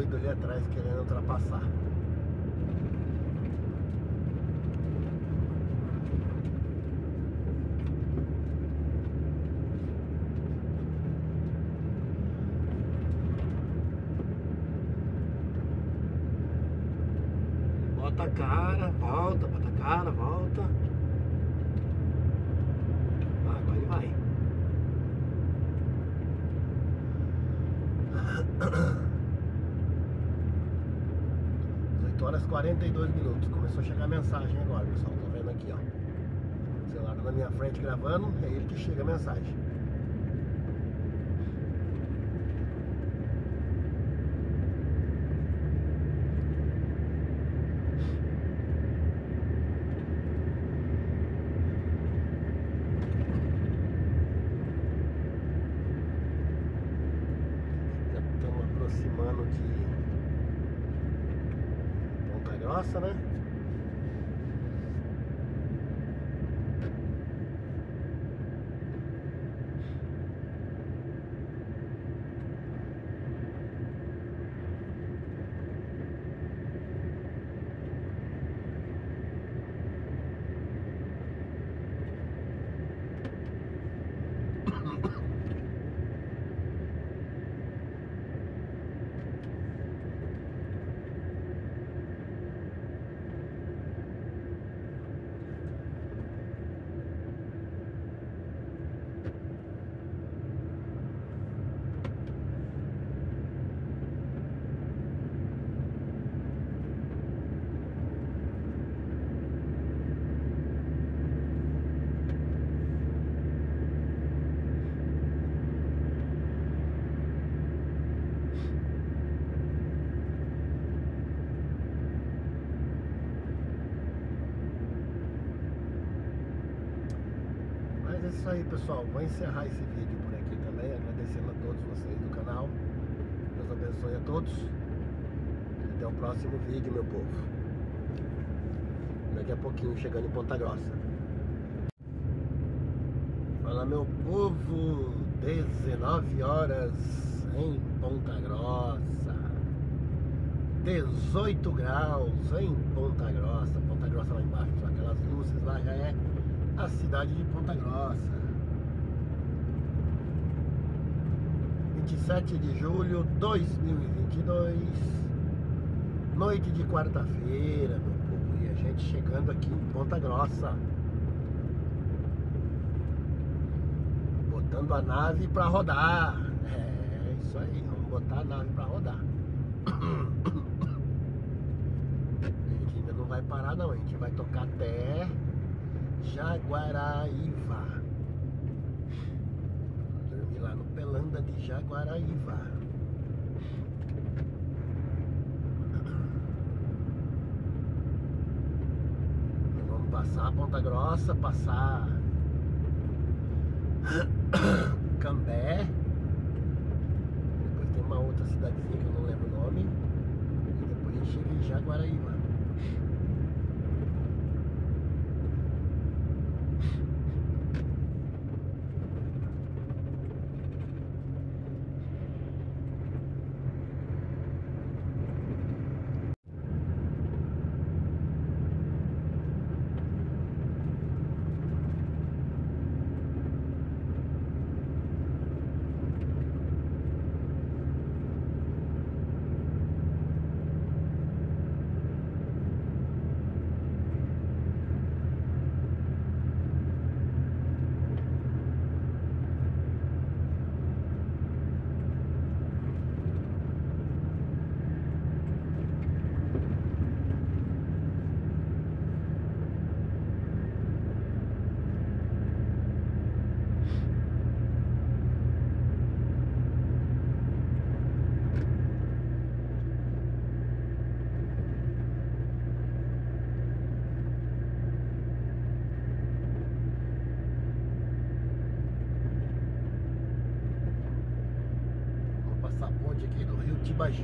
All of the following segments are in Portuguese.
doido ali atrás querendo ultrapassar. Bota a cara, volta, bota a cara, volta. Agora ele vai. 8h42. Começou a chegar a mensagem agora, pessoal. Tô vendo aqui, ó. O celular na minha frente gravando, é ele que chega a mensagem. Já estamos aproximando de Ponta Grossa, né? Mas é isso aí, pessoal. Vou encerrar esse vídeo por aqui também, agradecendo a todos vocês do canal. Deus abençoe a todos. Até o próximo vídeo, meu povo. Daqui a pouquinho chegando em Ponta Grossa. Fala, meu povo. 19 horas em Ponta Grossa. 18 graus em Ponta Grossa. Ponta Grossa lá embaixo, aquelas luzes lá já é a cidade de Ponta Grossa. 27 de julho de 2022, noite de quarta-feira, meu povo, e a gente chegando aqui em Ponta Grossa, botando a nave pra rodar. É isso aí, vamos botar a nave pra rodar. A gente ainda não vai parar não, a gente vai tocar até Jaguaraíva. Dormi lá no Pelanda de Jaguaraíva. Vamos passar Ponta Grossa, passar Cambé. Depois tem uma outra cidadezinha que eu não lembro o nome. E depois a gente chega em Jaguaraíva. Aqui do Rio Tibagi.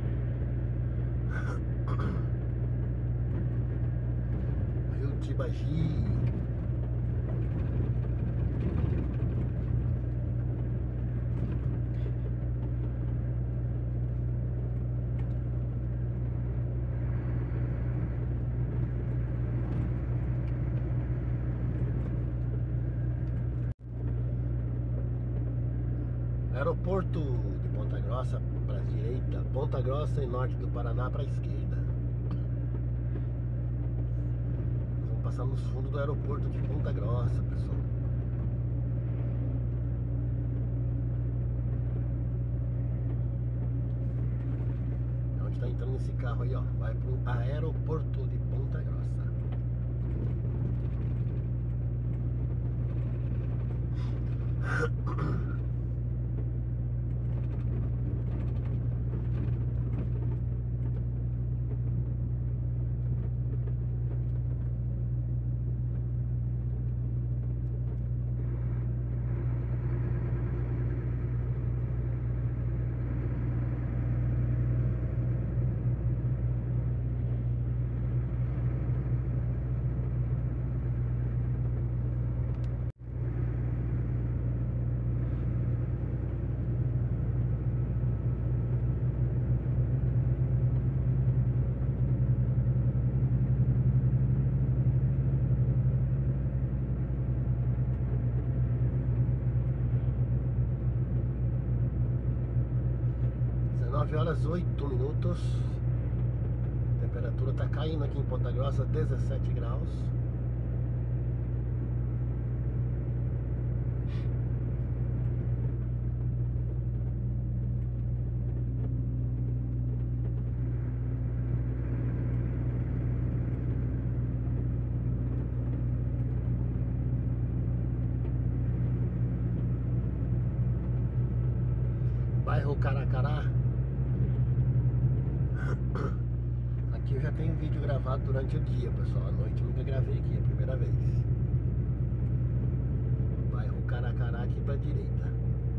Rio Tibagi. aeroporto de Ponta Grossa para a direita, Ponta Grossa e norte do Paraná para a esquerda. Nós vamos passar nos fundos do aeroporto de Ponta Grossa, pessoal. É onde está entrando esse carro aí, ó. Vai pro aeroporto de Ponta Grossa. Horas 8 minutos. A temperatura está caindo aqui em Ponta Grossa, 17 graus. Bairro Caracará. Aqui eu já tenho vídeo gravado durante o dia, pessoal. À noite eu nunca gravei aqui, é a primeira vez. Bairro Caracará aqui pra direita.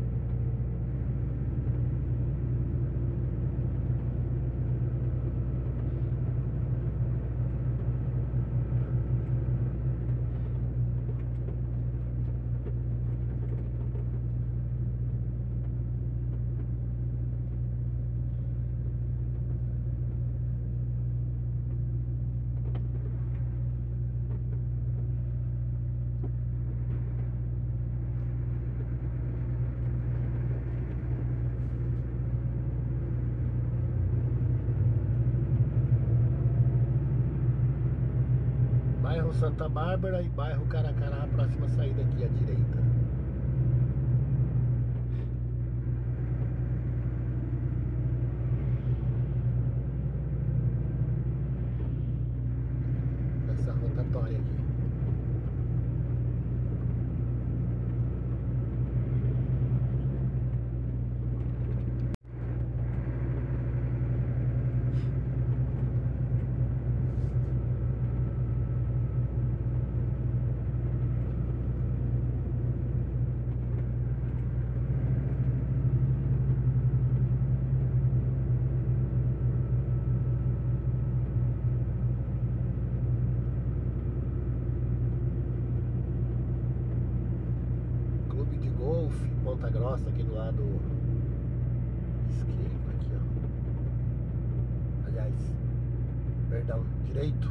Bairro Santa Bárbara e bairro Caracará, a próxima saída aqui à direita. Essa rotatória aqui. Ponta Grossa aqui do lado esquerdo aqui, ó. Aliás, perdão, direito.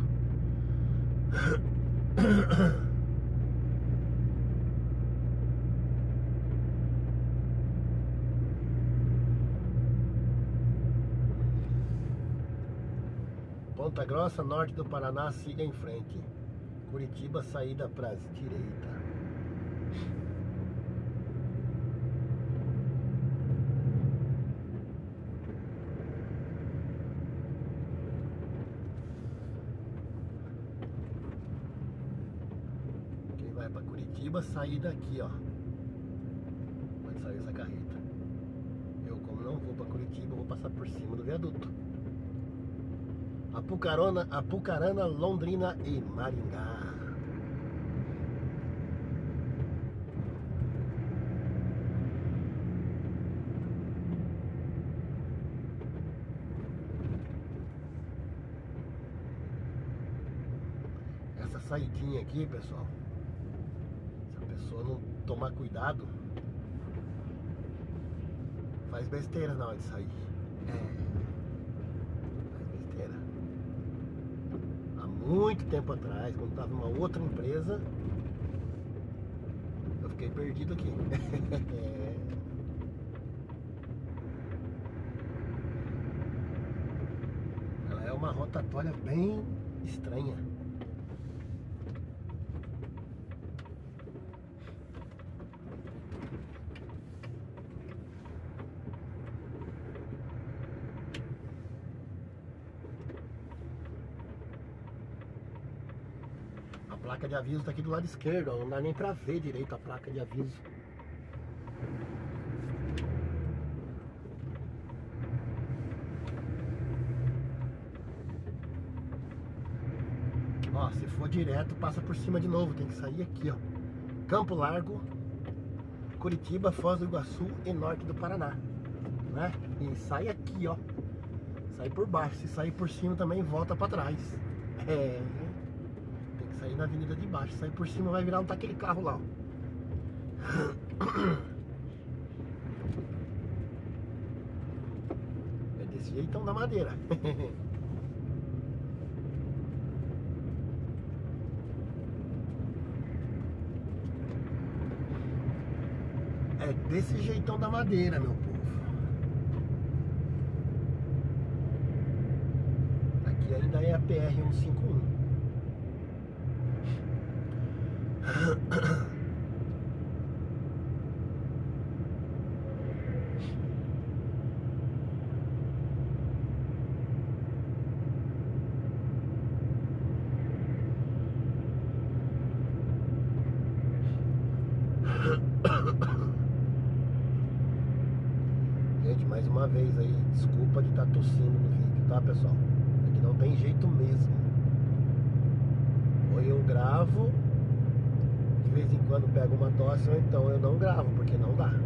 Ponta Grossa, norte do Paraná, siga em frente. Curitiba, saída para as direita. Vai para Curitiba, sair daqui, ó. Onde saiu essa carreta. Eu, como não vou para Curitiba, vou passar por cima do viaduto. Apucarana, Londrina e Maringá. Essa saidinha aqui, pessoal, se a pessoa não tomar cuidado, faz besteira na hora de sair. Faz besteira. Há muito tempo atrás, quando estava numa outra empresa, eu fiquei perdido aqui. uma rotatória bem estranha. A placa de aviso tá aqui do lado esquerdo, ó, não dá nem pra ver direito a placa de aviso. Ó, se for direto, passa por cima de novo, tem que sair aqui, ó. Campo Largo, Curitiba, Foz do Iguaçu e Norte do Paraná, né? E sai aqui, ó. Sai por baixo, se sair por cima também volta pra trás. É, tem que sair na avenida de baixo, sair por cima vai virar aquele carro lá, ó. É desse jeitão da madeira. É desse jeitão da madeira, meu povo. Aqui ainda é a PR-151. Gente, mais uma vez aí, desculpa de estar tossindo no vídeo, tá, pessoal? É que não tem jeito mesmo. Ou eu gravo, de vez em quando pego uma tosse, ou então eu não gravo, porque não dá.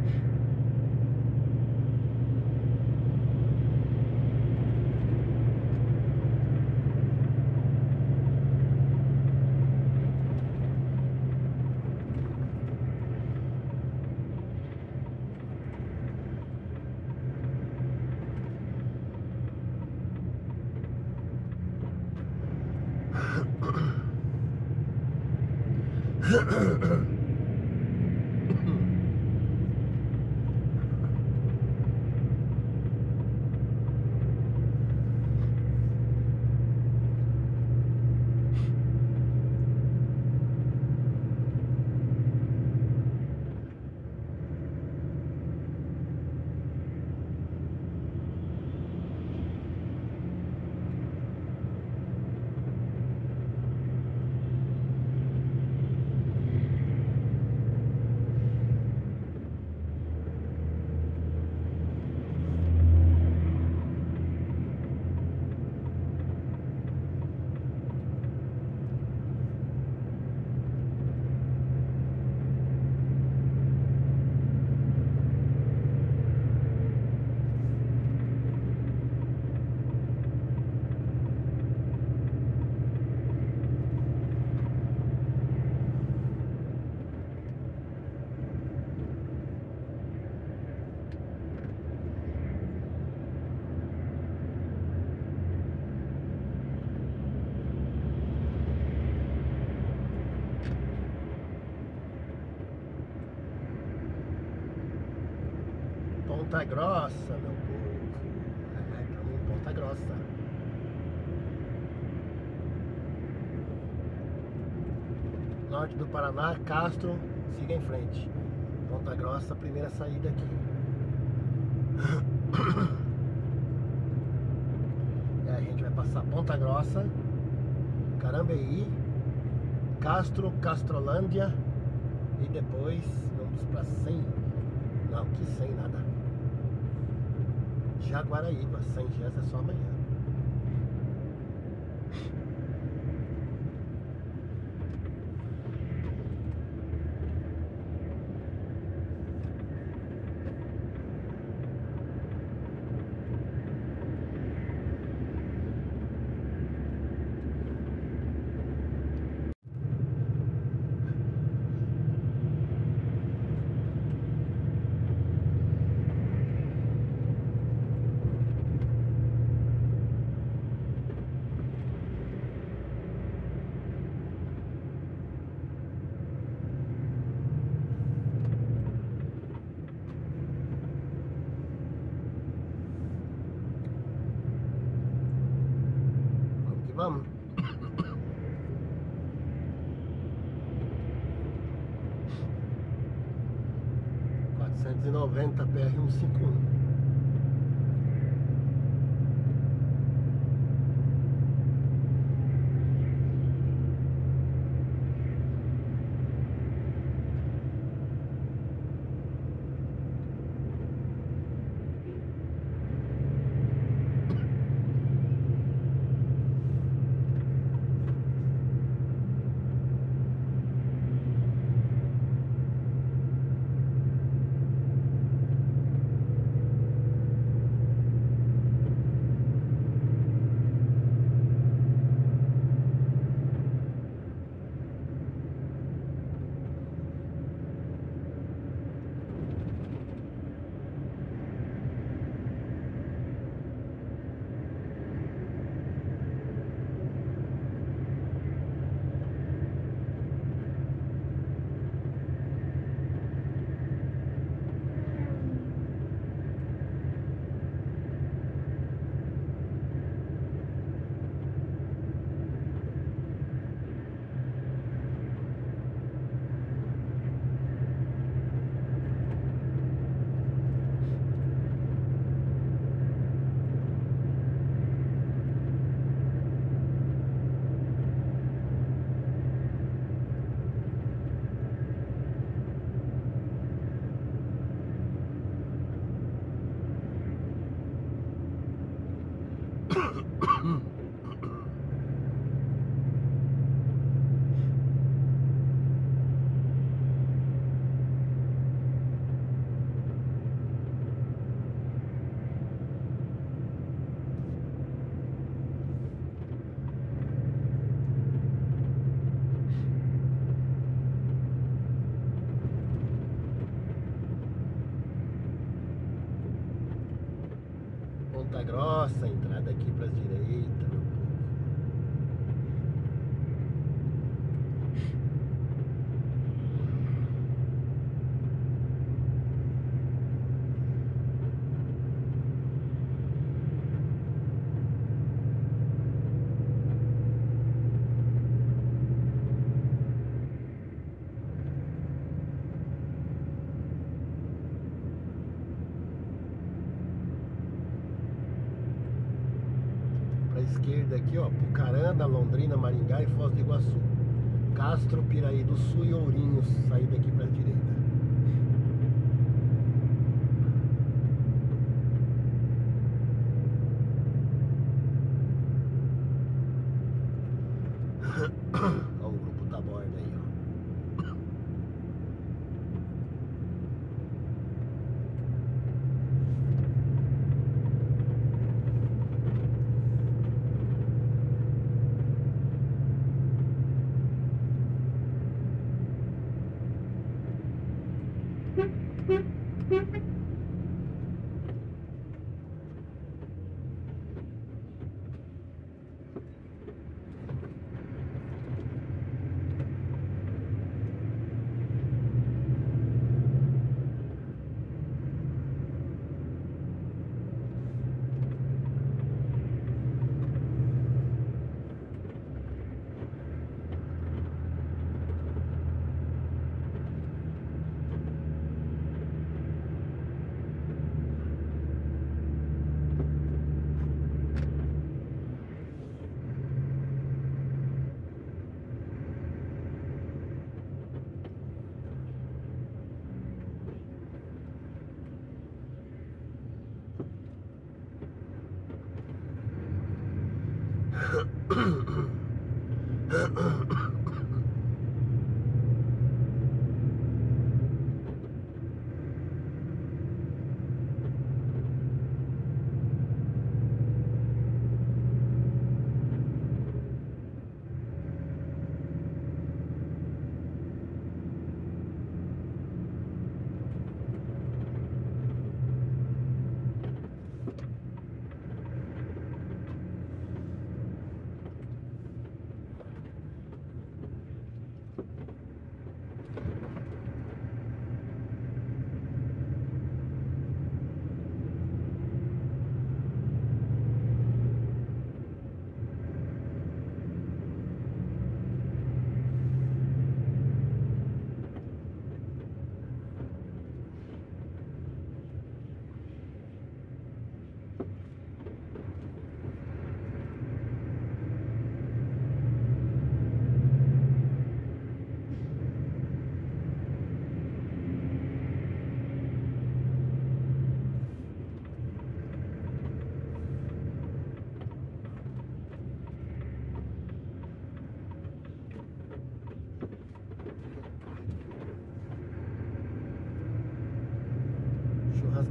Ponta Grossa, meu povo. É, pra mim, Ponta Grossa. Norte do Paraná, Castro, siga em frente. Ponta Grossa, primeira saída aqui. E aí a gente vai passar Ponta Grossa, Carambeí, Castro, Castrolândia e depois vamos pra 100. Não, que 100 nada. Jaguaraíba, 100 dias é só amanhã. Vamos. R$490 PR-151. Ponta Grossa, entrada aqui para a direita, meu povo. Esquerda aqui, ó, Pucarana, Londrina, Maringá e Foz do Iguaçu. Castro, Piraí do Sul e Ourinhos, saída aqui para a direita. Ó, o grupo da borda aí, ó.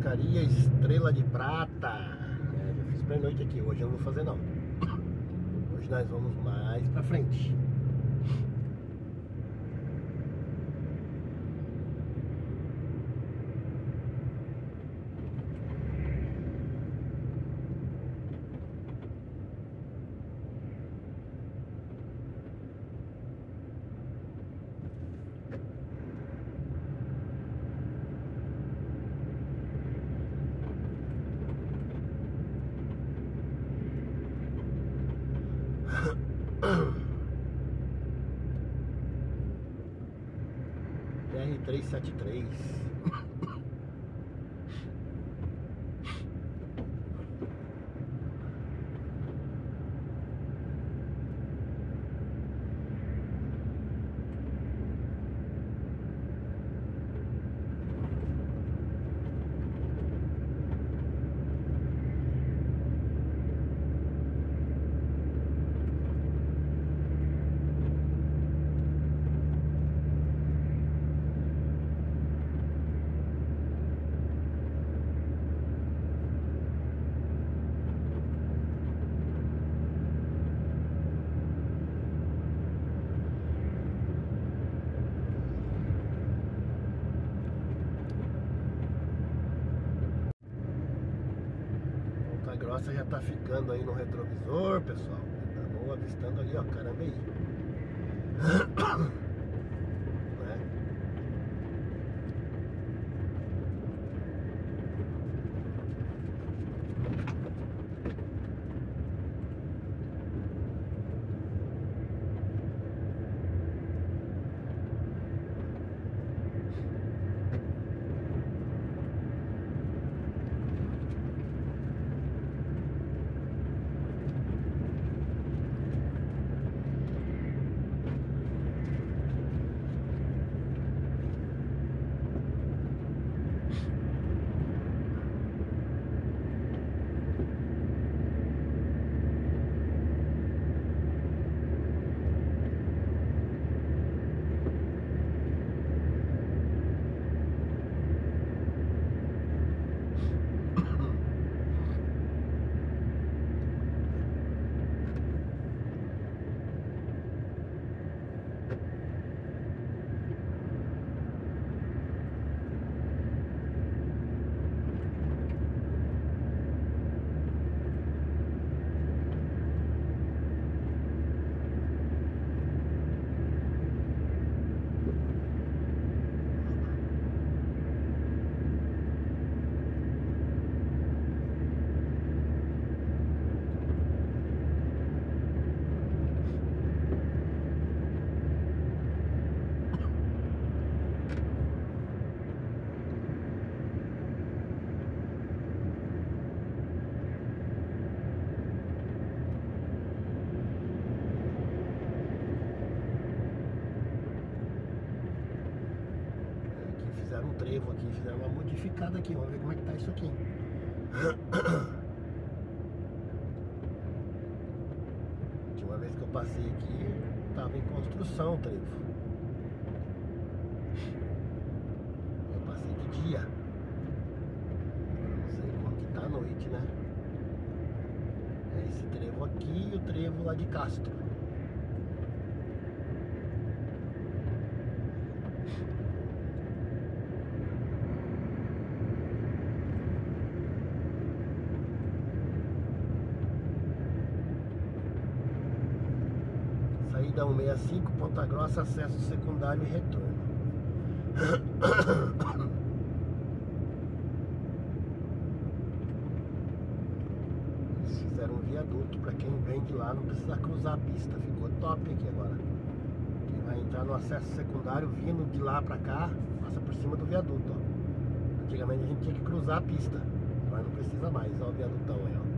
Pescaria Estrela de Prata. Já fiz pernoite aqui, hoje eu não vou fazer não. Hoje nós vamos mais pra frente. BR-373. Ponta Grossa já tá ficando aí no retrovisor, pessoal. Estamos avistando ali, ó, Carambeí. Né? Fizeram um trevo aqui, fizeram uma modificada aqui. Vamos ver como é que tá isso aqui. A última vez que eu passei aqui, tava em construção o trevo. Eu passei de dia. Agora não sei como que tá à noite, né? É esse trevo aqui e o trevo lá de Castro. Saída 165, Ponta Grossa, acesso secundário e retorno. Eles fizeram um viaduto para quem vem de lá não precisa cruzar a pista. Ficou top aqui agora. Quem vai entrar no acesso secundário vindo de lá para cá, passa por cima do viaduto, ó. Antigamente a gente tinha que cruzar a pista, agora não precisa mais. Ó o viadutão aí, ó.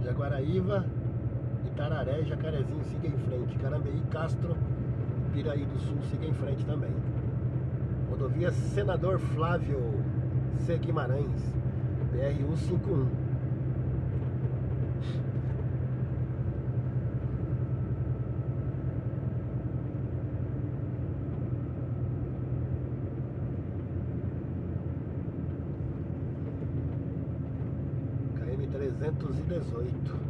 Jaguaraíva, Itararé, Jacarezinho, siga em frente. Carambeí, Castro, Piraí do Sul, siga em frente também. Rodovia Senador Flávio C. Guimarães, BR-151. KM 318.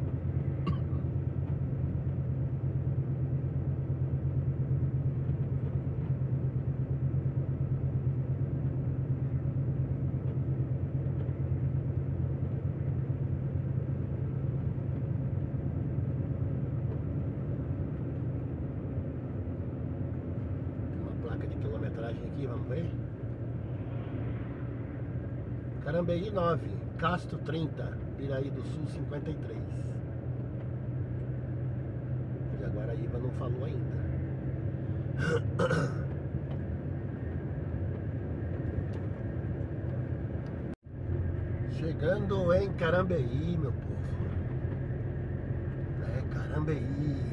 Aqui, vamos ver. Carambeí 9, Castro 30, Piraí do Sul 53. Jaguaraíva não falou ainda. Chegando em Carambeí, meu povo. É Carambeí.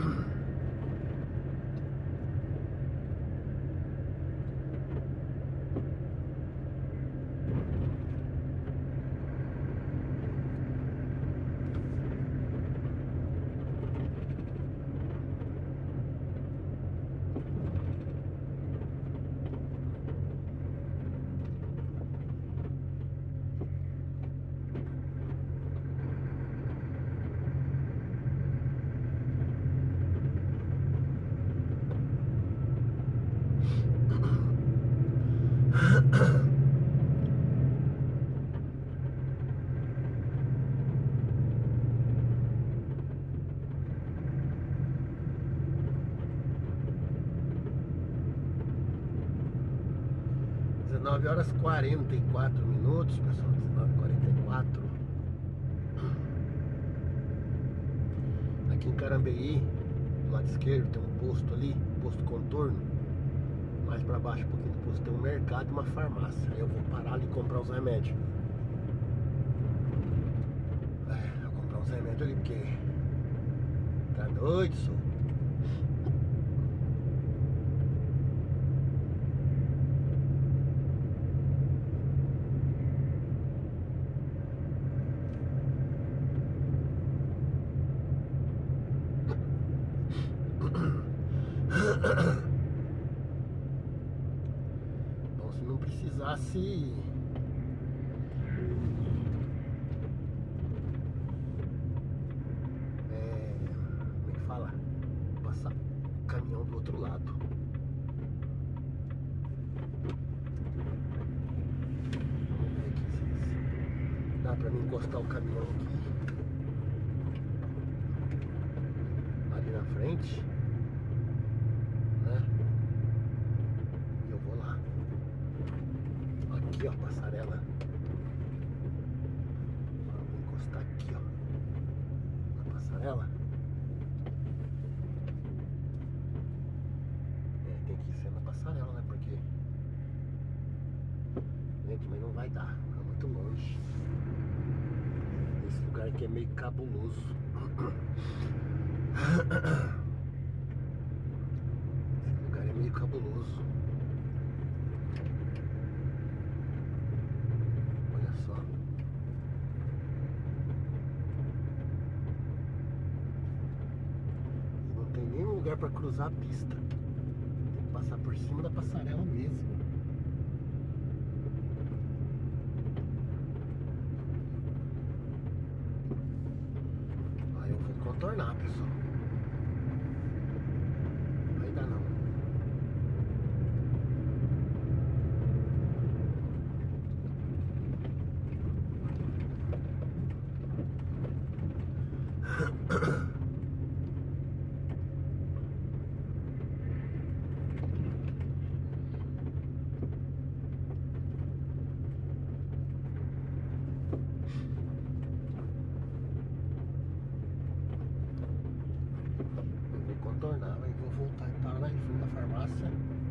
19 horas 44 minutos, pessoal. 19h44. Aqui em Carambeí, do lado esquerdo, tem um posto ali, posto contorno. Mais pra baixo, um pouquinho do posto, tem um mercado e uma farmácia. Aí eu vou parar ali e comprar os remédios. Vou comprar uns remédios ali, porque tá doido, sou. Bom, se não precisasse como é que fala? Passar o caminhão do outro lado. Vamos ver aqui se dá pra mim encostar o caminhão aqui ali na frente. Aqui, ó, passarela. Vou encostar aqui, ó, na passarela. Tem que ser na passarela, né? Porque, gente, mas não vai dar, é muito longe. Esse lugar aqui é meio cabuloso. Esse lugar é meio cabuloso. Lugar para cruzar a pista, tem que passar por cima da passarela mesmo. Aí eu vou contornar, pessoal. Não vai dar não. Contornar, aí vou voltar e parar em frente da farmácia,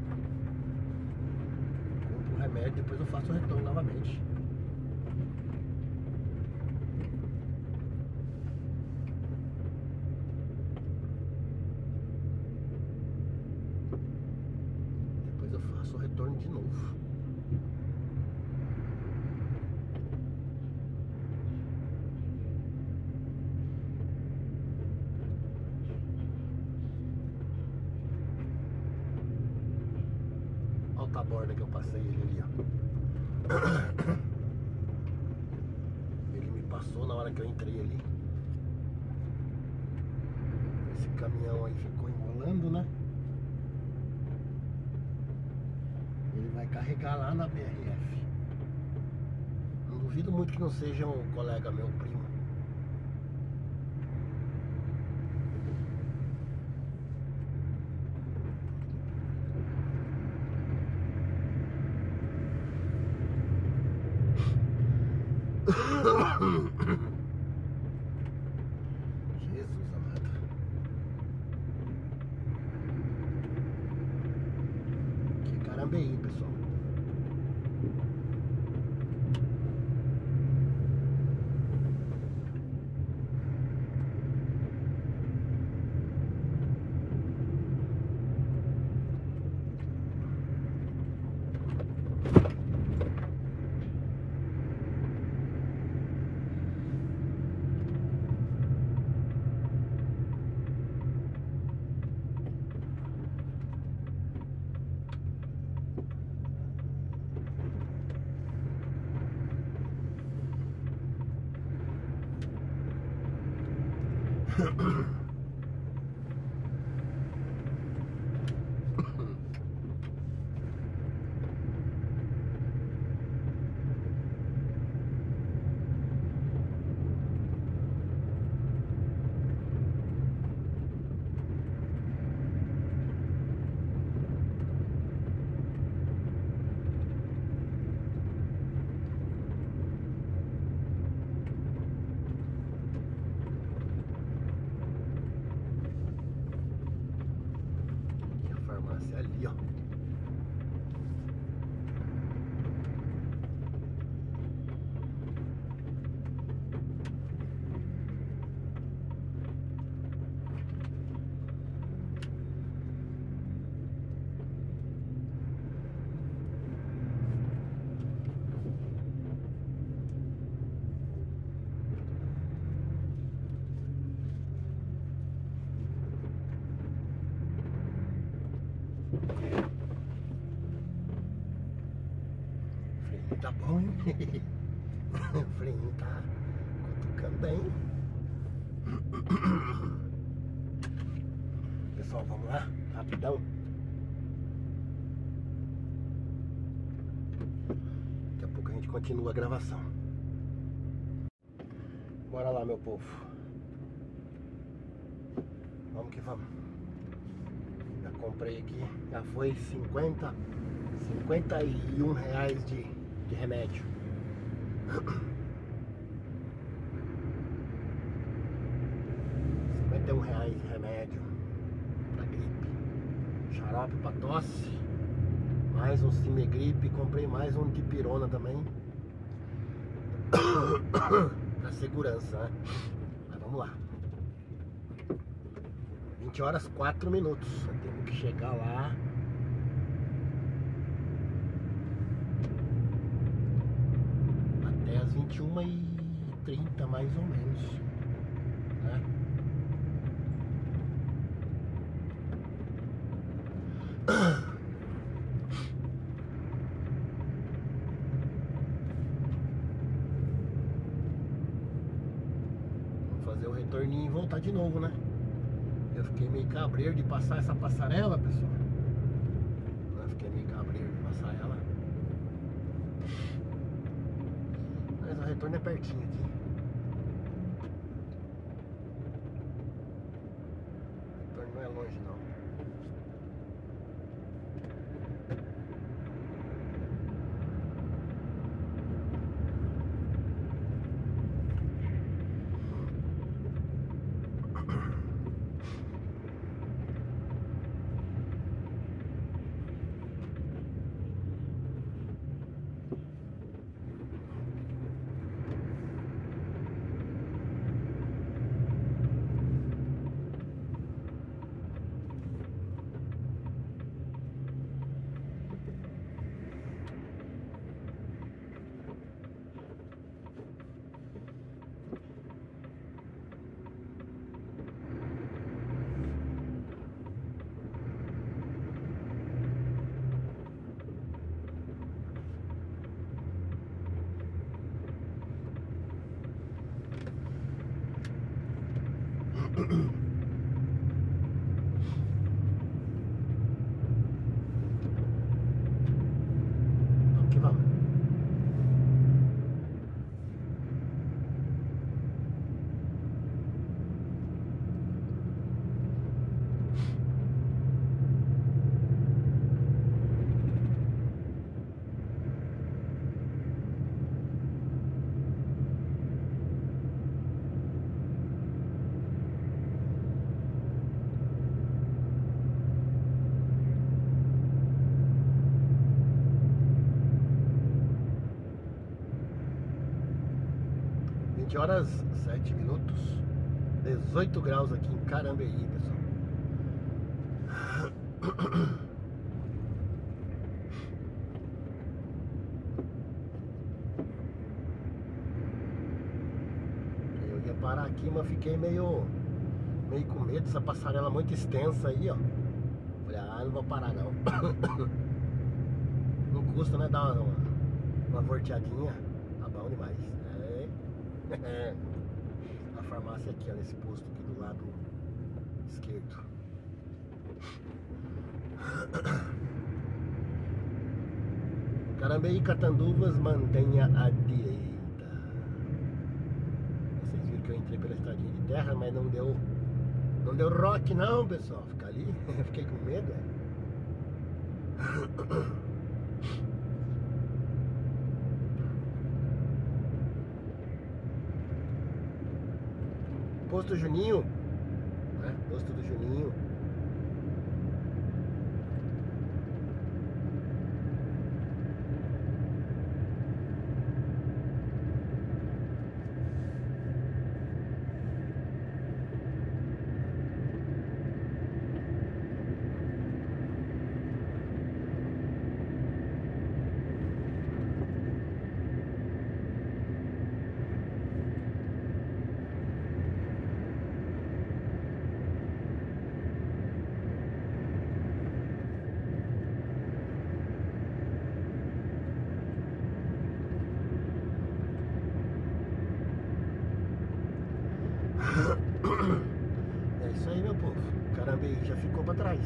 compro o remédio, depois eu faço o retorno novamente. de novo. Olha a borda que eu passei ele ali, ó. Ele me passou na hora que eu entrei ali. Esse caminhão aí ficou enrolando, né? Ele vai carregar lá na BRF. Não duvido muito que não seja um colega meu, primo. Jesus amado. Que caramba é aí, pessoal. Ali, ó. Tá bom, hein? O freio tá cutucando bem. Pessoal, vamos lá, rapidão. Daqui a pouco a gente continua a gravação. Bora lá, meu povo. Vamos que vamos. Já comprei aqui, já foi 51 reais de remédio. R$51 de remédio pra gripe, xarope pra tosse, mais um Cimegripe, comprei mais um Dipirona também pra segurança, né? Mas vamos lá. 20 horas 4 minutos. Temos que chegar lá até as 21h30 mais ou menos, né? Vamos fazer o retorninho e voltar de novo, né? Eu fiquei meio cabreiro de passar essa passarela, pessoal. Eu fiquei meio cabreiro de passar ela. Mas o retorno é pertinho aqui. O retorno não é longe, não. Vamos que vamos. Horas 7 minutos, 18 graus aqui em Carambeí, pessoal. Eu ia parar aqui, mas fiquei meio com medo dessa passarela muito extensa aí, ó. Falei, não vou parar não. Não custa, né, dar uma volteadinha. Tá bom demais. A farmácia aqui, ó, nesse posto aqui do lado esquerdo. Carambeí e Catanduvas, mantenha à direita. Vocês viram que eu entrei pela estradinha de terra, mas não deu rock não, pessoal. Ficar ali, fiquei com medo. Posto Juninho, né? Posto do Juninho. É isso aí, meu povo. Carambeí já ficou pra trás.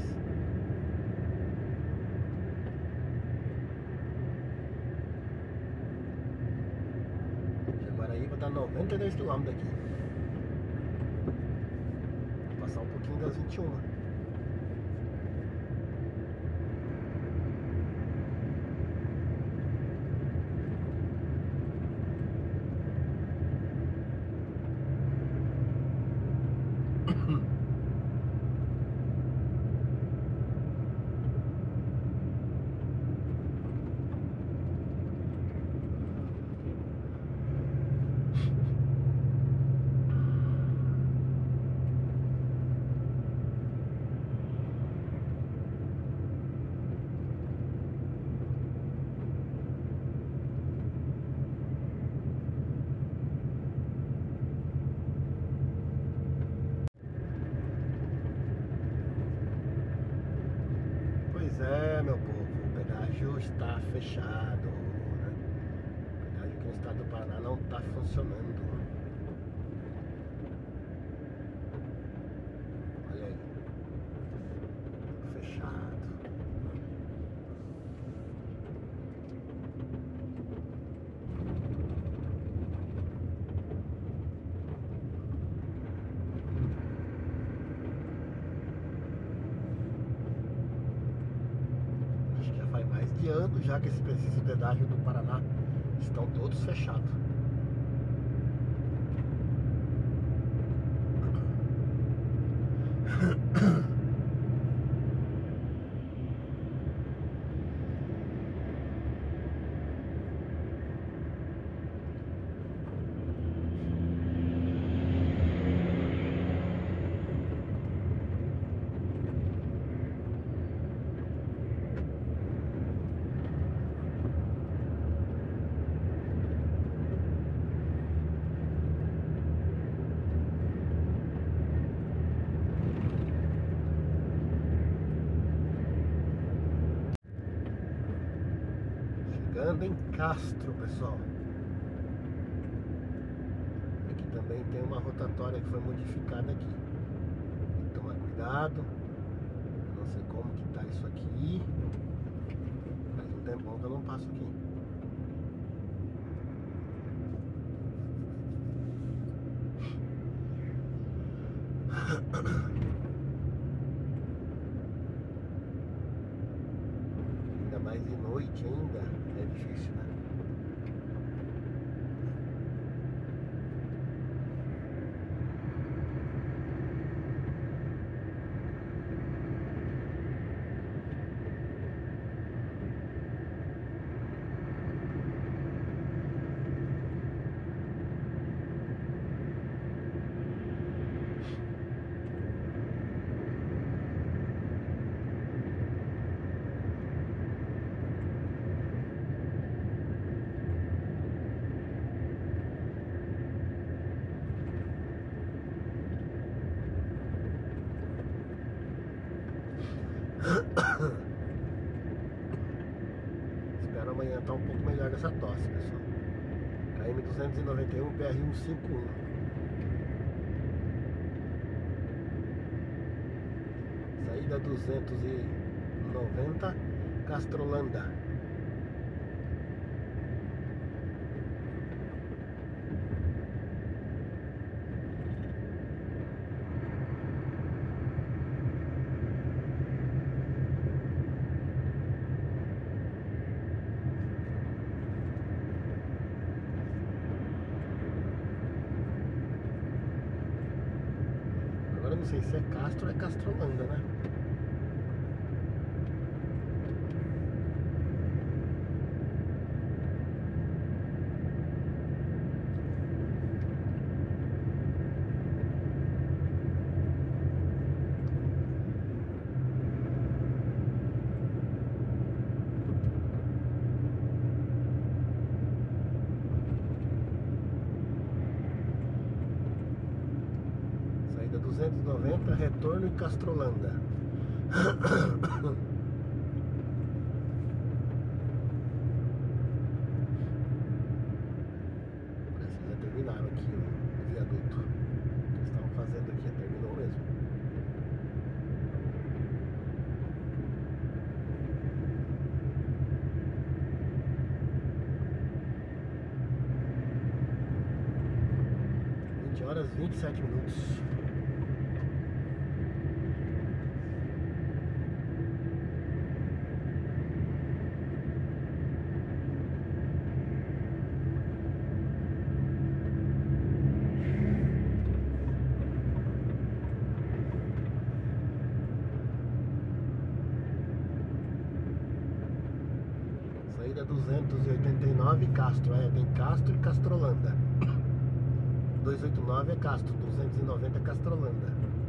Jaguaraíba tá 92 km daqui. Vou passar um pouquinho das 21. Meu povo, o pedágio está fechado, né? O pedágio aqui no estado do Paraná não está funcionando. Olha aí, fechado. Ano já que esses pedágios do Paraná estão todos fechados. Chegando em Castro, pessoal. Aqui também Também tem uma rotatória que foi modificada aqui. Tem que tomar cuidado. Não sei como que tá isso aqui. Faz um tempão que eu não passo aqui. Ainda mais de noite ainda. É difícil, né? Espero amanhã estar um pouco melhor dessa tosse, pessoal. KM 291 PR 151. Saída 290 Castrolanda. Agora eu não sei se é Castro ou é Castrolanda, né? Saída 290, retorno em Castrolanda. Parece que já terminaram aqui o viaduto. O que eles estavam fazendo aqui, terminou mesmo. Horas 27 minutos. Saída 289 Castro, tem Castro e Castrolanda. 289 é Castro, 290 é Castrolanda.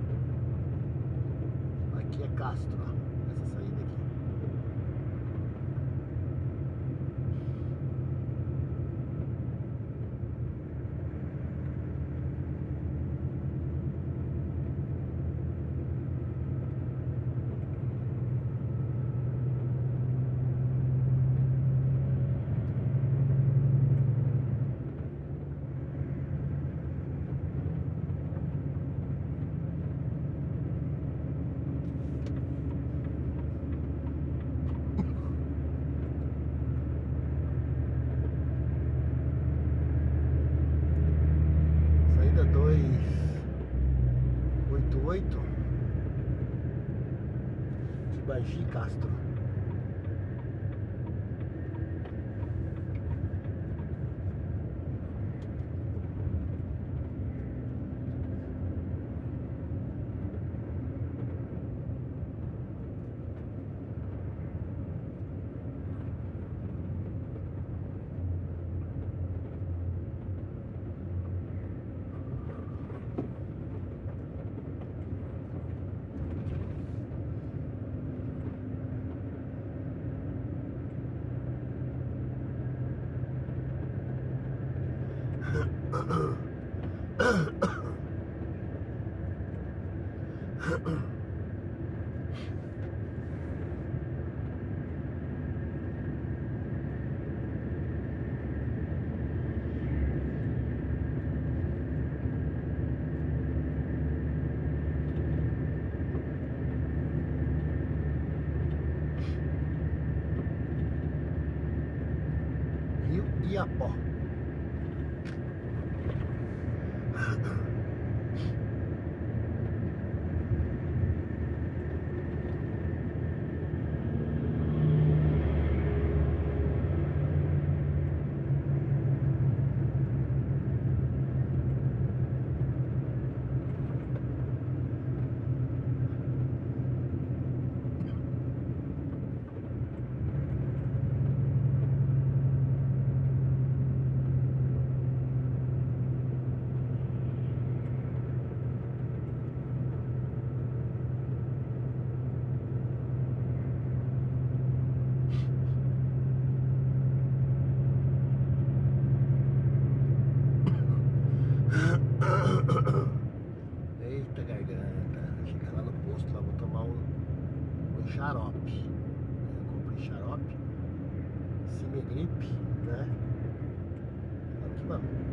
Aqui é Castro, ó, essa saída aqui. Saída 288 Tibagi Castro. Igapó. Eita garganta, chegar lá no posto, lá vou tomar um xarope. Eu comprei xarope, Cimegripe, né? Vamos que vamos.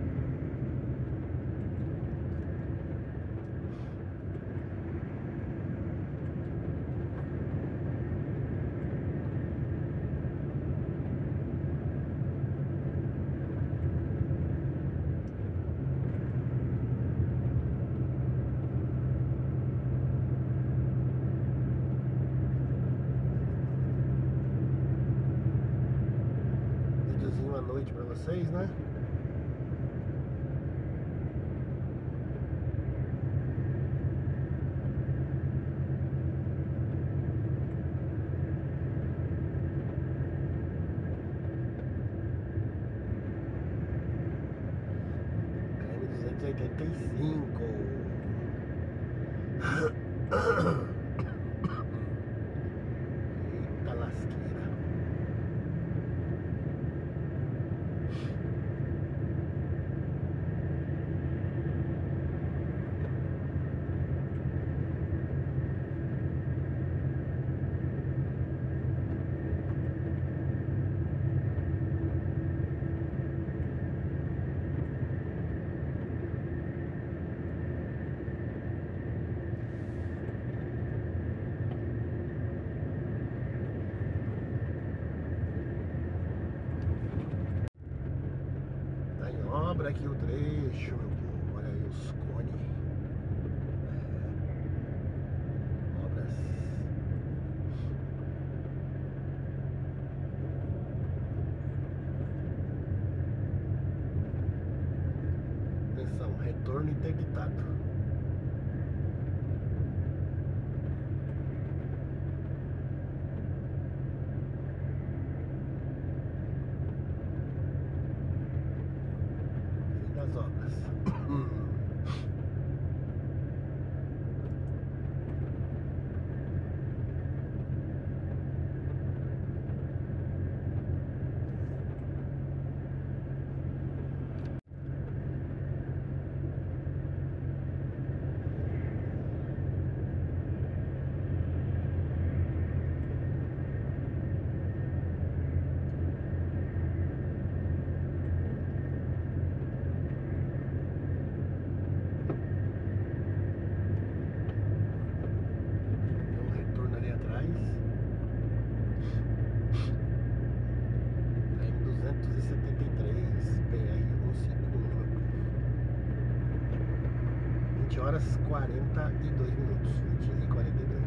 Videozinho à noite pra vocês, né? KM-285. Eita lasqueira. Tá em obra aqui o trecho, meu povo. Olha aí os cones. Obras. Atenção, retorno interditado. Fim das obras. Tem um retorno ali atrás. KM-273, PR-151. 20 horas 42 minutos. 20 e 42.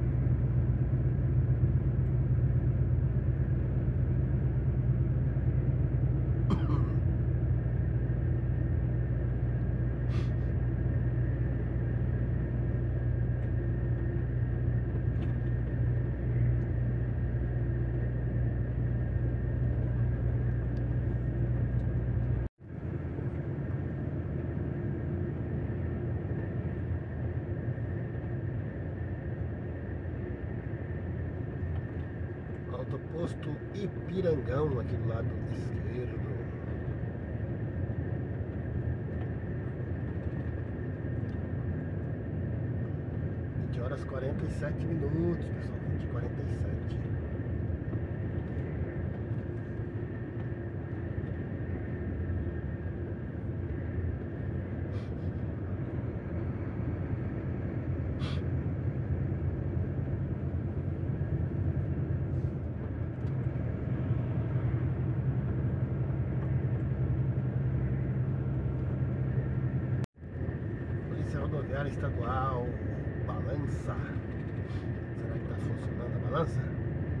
Autoposto Ipirangão, aqui do lado esquerdo. Horas 47 minutos, pessoal. 20h47. rodoviária estadual Balança. Será que tá funcionando a balança?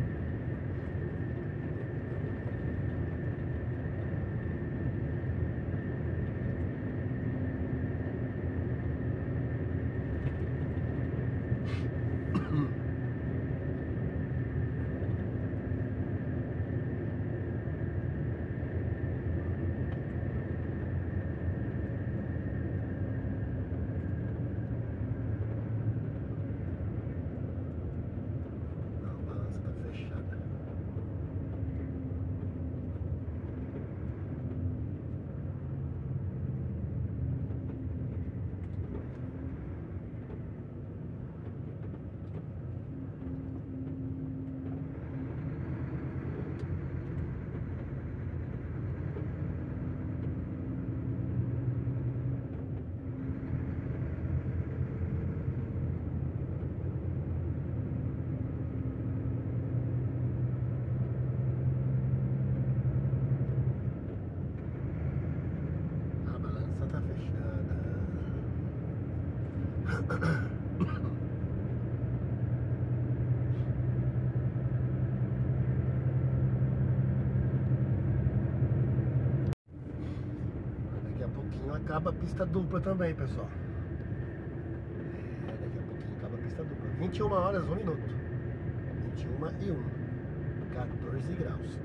Daqui a pouquinho acaba a pista dupla também, pessoal. Daqui a pouquinho acaba a pista dupla. 21 horas, 1 minuto. 21 e 1. 14 graus.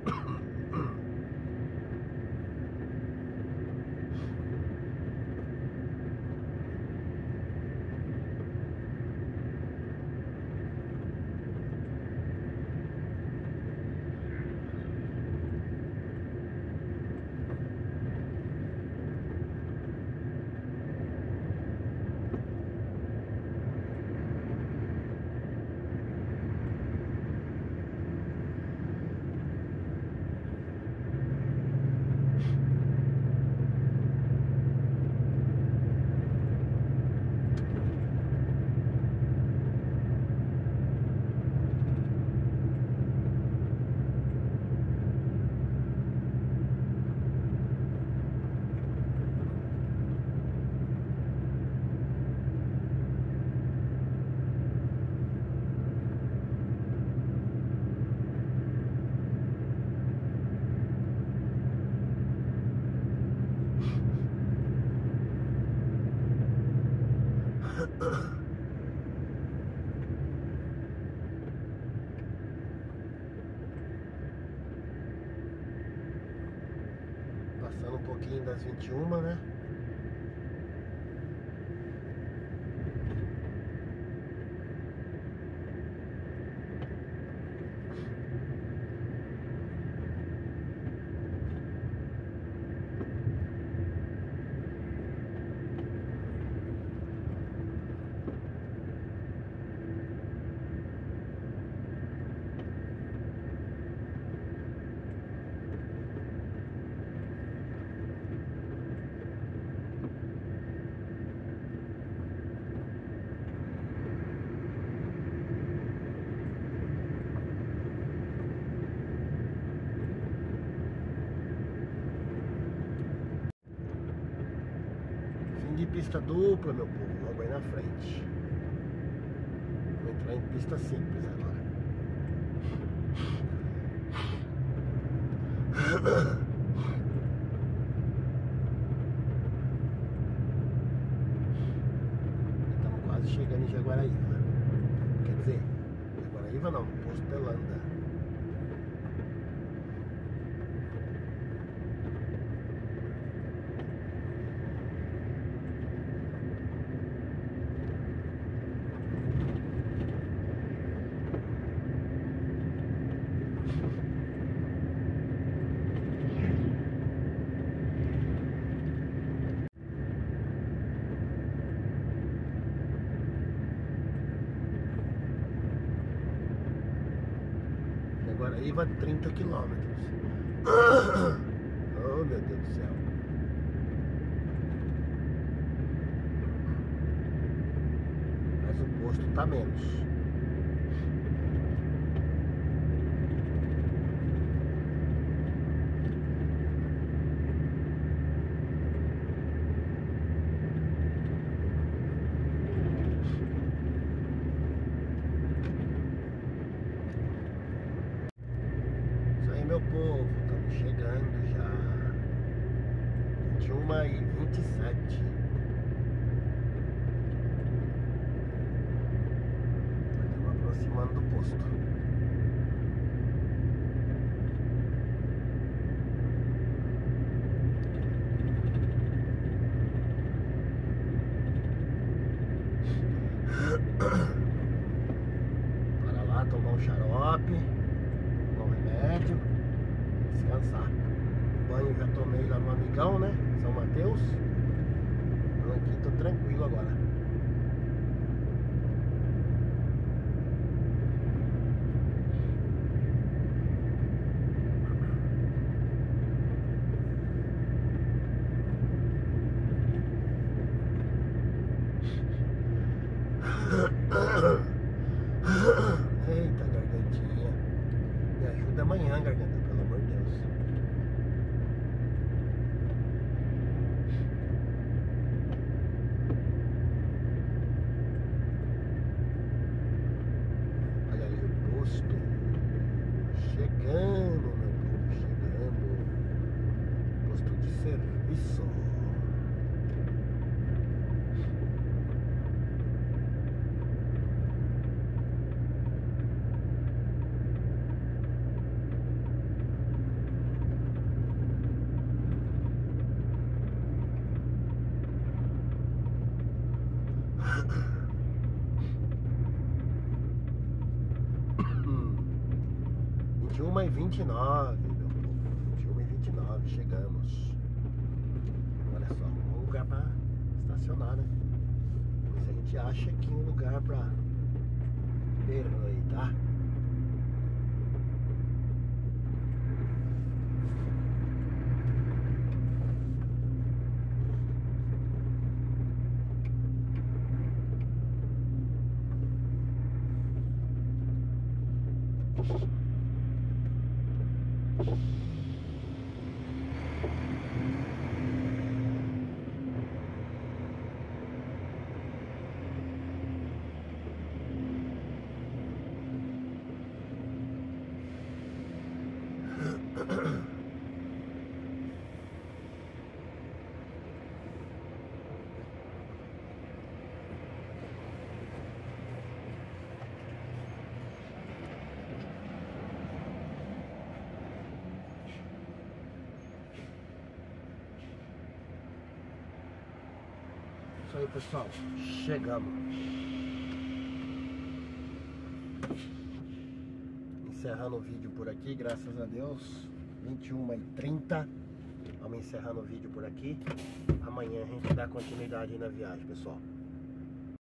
Passando um pouquinho das 21, né? De pista dupla, meu povo, logo aí na frente. Vou entrar em pista simples agora. Estamos quase chegando em Jaguaraíva. Quer dizer, Jaguaraíva não, Posto de Holanda. Guaraíva 30 quilômetros. Oh, meu Deus do céu. Mas o posto tá menos. aproximando do posto. Para lá tomar um xarope, tomar um remédio, descansar. Banho já tomei lá no Amigão, né? São Mateus. Então aqui tô tranquilo agora. Eita, gargantinha. Me ajuda amanhã, garganta, pelo amor de Deus. Olha ali o posto. Chegando, meu povo, chegando. Posto de serviço. E 29, meu povo. 21h29, chegamos. Olha só, um lugar pra estacionar, né? Ver se a gente acha aqui um lugar pra pernoitar. Isso aí, pessoal, chegamos. Encerrando o vídeo por aqui, graças a Deus. 21h30. Vamos encerrando o vídeo por aqui. Amanhã a gente dá continuidade aí na viagem, pessoal.